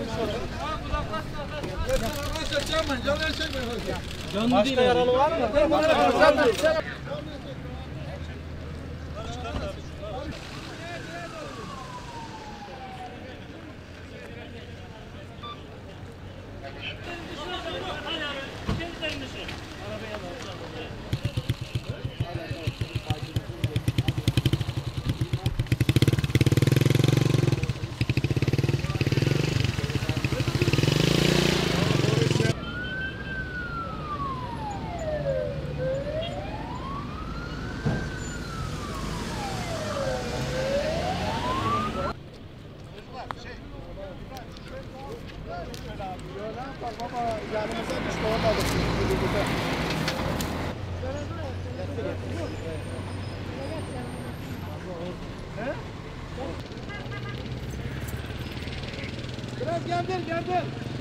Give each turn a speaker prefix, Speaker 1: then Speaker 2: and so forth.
Speaker 1: Başka yaralı var mı? Baba yanımıza düştü orada da. Biraz geldir.